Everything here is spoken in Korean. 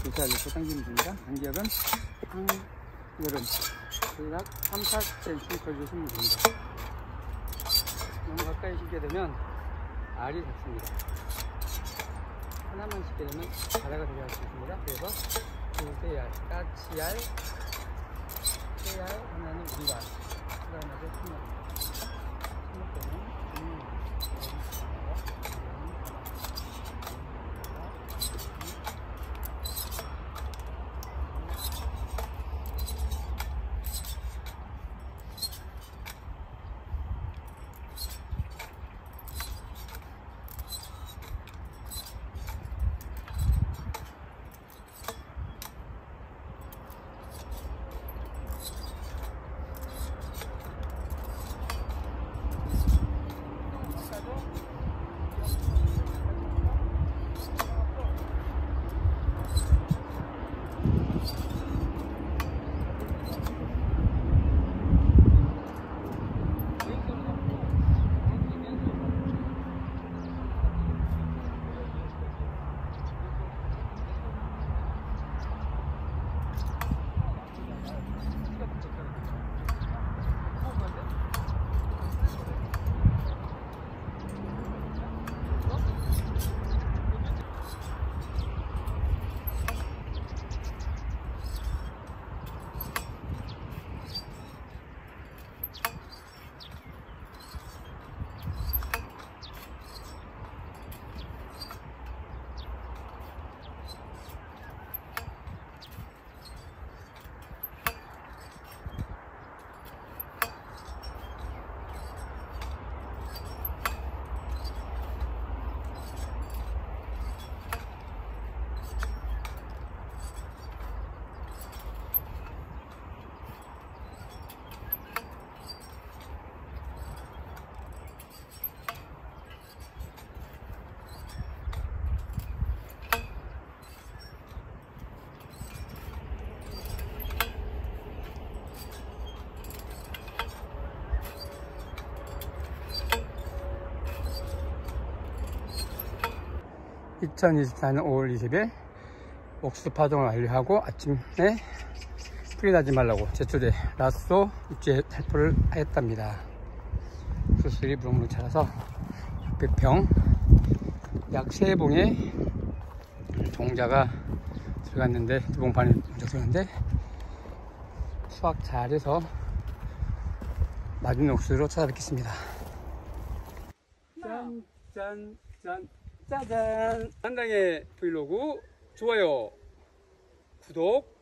잘 넣고 당기면 됩니다. 간격은 한여름 대략 3-4cm 걸주시면 됩니다. 너무 가까이 시게 되면 알이 닿습니다. 하나만 시게 되면 가래가 되게 할 수 있습니다. 그래서 두세 알, 까치알, 세알, 하나는 우리알, 그다음에 큰알. (2024년 5월 20일) 옥수수 파종을 완료하고 아침에 풀이 나지 말라고 제초제 라쏘 입주에 살포를 하였답니다. 옥수수들이 무럭무럭 자라서 600평 약 3봉의 종자가 들어갔는데 2봉 반이 들어갔는데 수확 잘해서 맛있는 옥수수로 찾아뵙겠습니다. 짠 짜잔! 한당의 브이로그 좋아요, 구독